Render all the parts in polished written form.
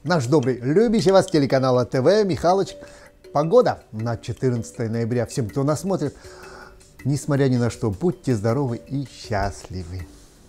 Наш добрый, любящий вас телеканала ТВ Михалыч. Погода на 14 ноября. Всем, кто нас смотрит, несмотря ни на что, будьте здоровы и счастливы.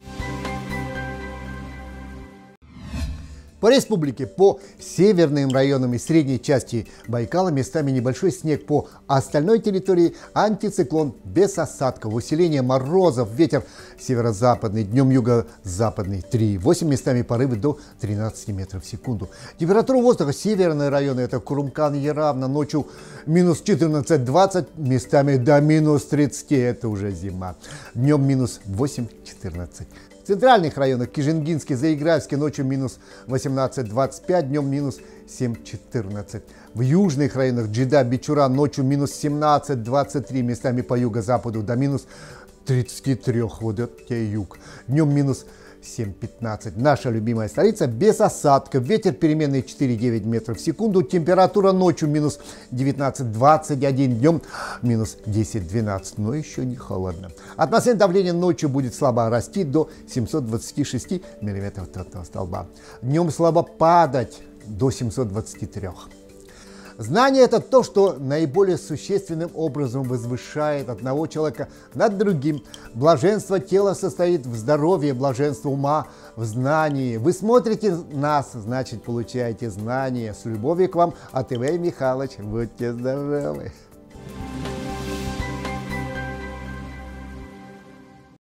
По республике, по северным районам и средней части Байкала местами небольшой снег, по остальной территории антициклон без осадков, усиление морозов, ветер северо-западный, днем юго-западный 3,8, местами порывы до 13 метров в секунду. Температура воздуха, северные районы, это Курумкан, Яравна, ночью минус 14-20, местами до минус 30, это уже зима. Днем минус 8-14. В центральных районах Кижингинский, Заигральский ночью минус 18-25, днем минус 7-14. В южных районах Джида, Бичура ночью минус 17-23, местами по юго-западу до минус 33, вот это юг. Днем минус 7-15. Наша любимая столица без осадков. Ветер переменный 4-9 метров в секунду. Температура ночью минус 19-21. Днем минус 10-12. Но еще не холодно. Атмосферное давление ночью будет слабо расти до 726 миллиметров ртутного столба. Днем слабо падать до 723. Знание – это то, что наиболее существенным образом возвышает одного человека над другим. Блаженство тела состоит в здоровье, блаженство ума в знании. Вы смотрите нас, значит, получаете знания. С любовью к вам, АТВ Михалыч. Будьте здоровы!